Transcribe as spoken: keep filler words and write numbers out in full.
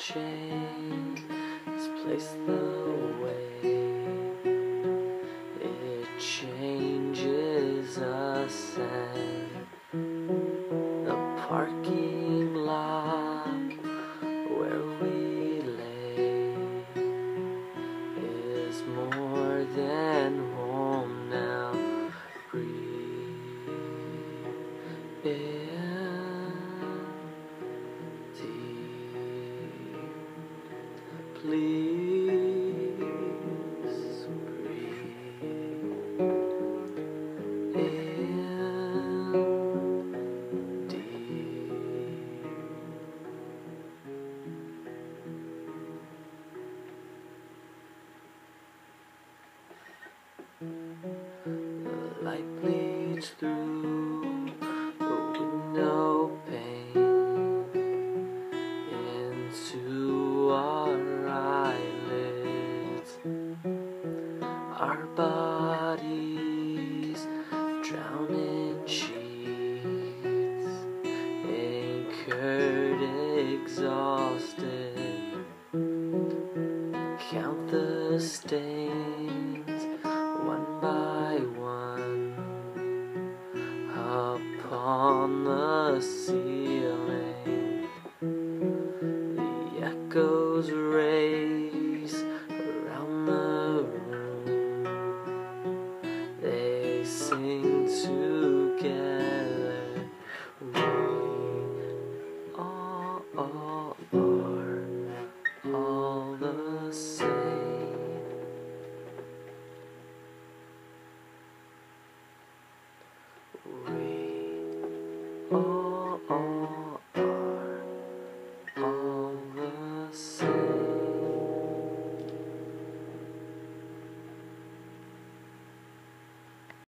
change is placed the way it changes us, and the parking lot where we lay is more than home now. Breathe in deep, please breathe in deep. The light bleeds through the window pane into our eyelids. Our bodies drown in sheets, anchored, exhausted. Count the stains one by one upon the ceiling. The echoes race around the room. They sing